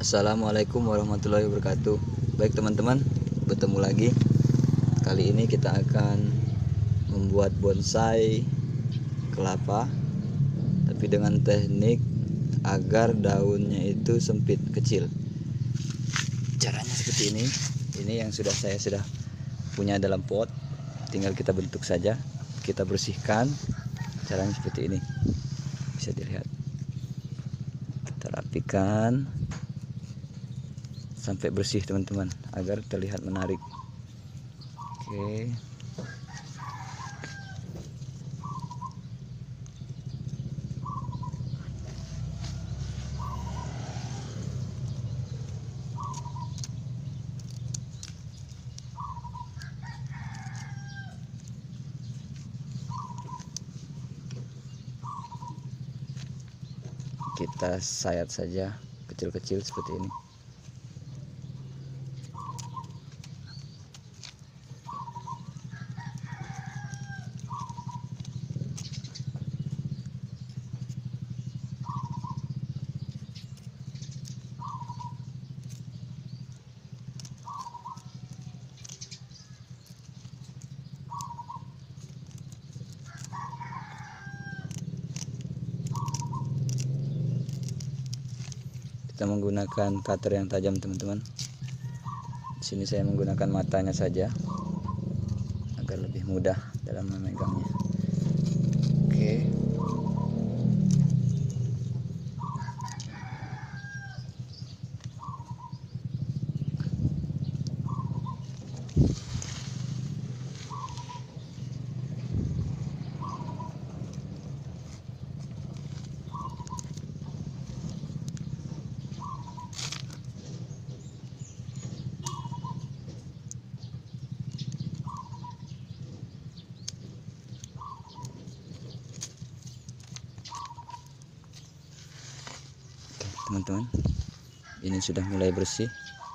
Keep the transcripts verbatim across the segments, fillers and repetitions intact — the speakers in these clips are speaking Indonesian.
Assalamualaikum warahmatullahi wabarakatuh. Baik teman-teman, bertemu lagi. Kali ini kita akan membuat bonsai kelapa, tapi dengan teknik agar daunnya itu sempit, kecil. Caranya seperti ini. Ini yang sudah saya sudah punya dalam pot. Tinggal kita bentuk saja. Kita bersihkan. Caranya seperti ini. Bisa dilihat. Kita rapikan sampai bersih teman-teman, agar terlihat menarik. Oke, kita sayat saja kecil-kecil seperti ini. Kita menggunakan cutter yang tajam teman-teman. Di sini saya menggunakan matanya saja agar lebih mudah dalam memegangnya. Oke. Teman-teman, ini sudah mulai bersih.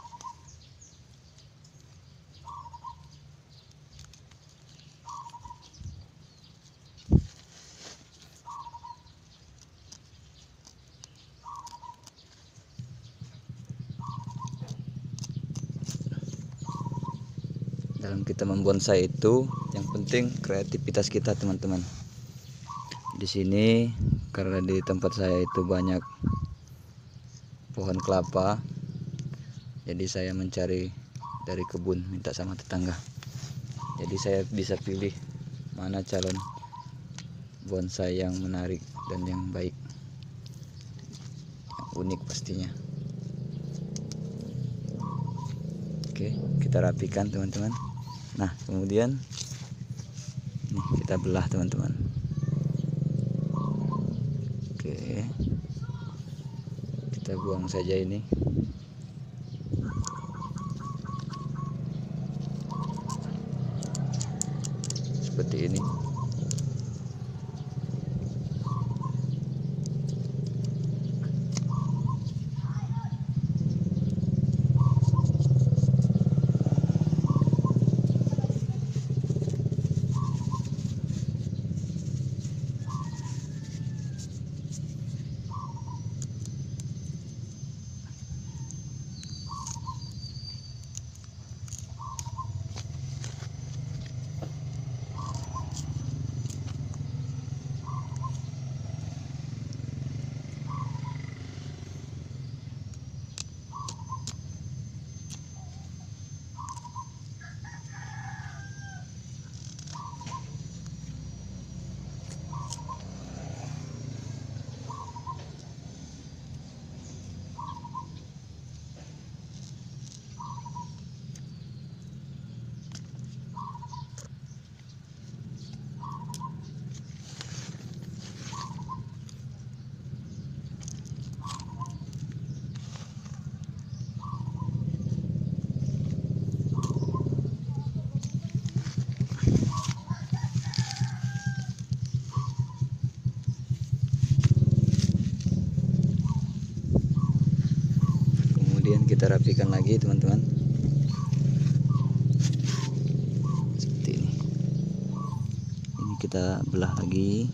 Dalam kita membonsai itu yang penting kreativitas kita teman-teman. Di sini karena di tempat saya itu banyak pohon kelapa, jadi saya mencari dari kebun, minta sama tetangga. Jadi saya bisa pilih mana calon bonsai yang menarik dan yang baik, yang unik pastinya. Oke, kita rapikan teman-teman. Nah, kemudian nih kita belah teman-teman. Oke, kita buang saja ini. Seperti ini. Kita rapikan lagi teman-teman, seperti ini. Ini kita belah lagi.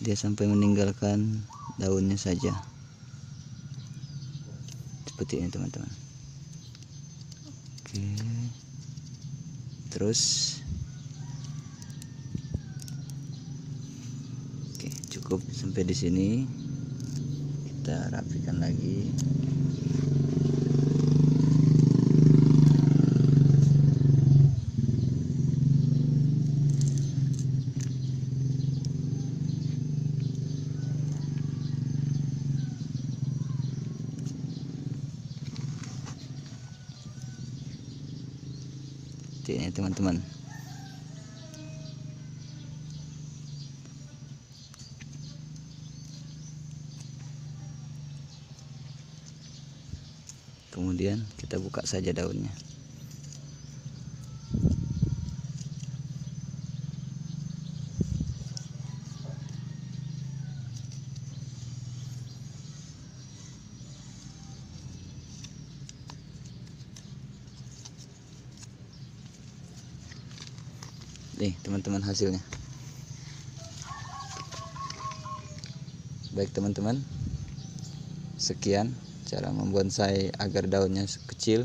dia sampai meninggalkan daunnya saja, seperti ini teman-teman. Oke, terus oke, cukup sampai di sini. Kita rapikan lagi. Seperti ini teman-teman. Kemudian kita buka saja daunnya. Nih teman-teman hasilnya. Baik teman-teman, sekian cara membonsai agar daunnya kecil.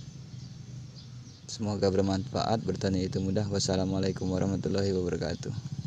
Semoga bermanfaat. Bertani itu mudah. Wassalamualaikum warahmatullahi wabarakatuh.